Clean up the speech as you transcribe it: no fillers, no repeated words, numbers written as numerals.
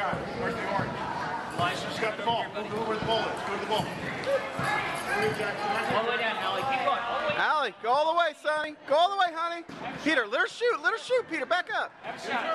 got it. Where's the orange? She's got the ball. Move where the ball is. Go to the ball. All the way down, Halle. Keep going. All the way down. Halle, go all the way, Sonny. Go all the way, honey. Peter, let her shoot. Let her shoot, Peter. Back up. Have a shot.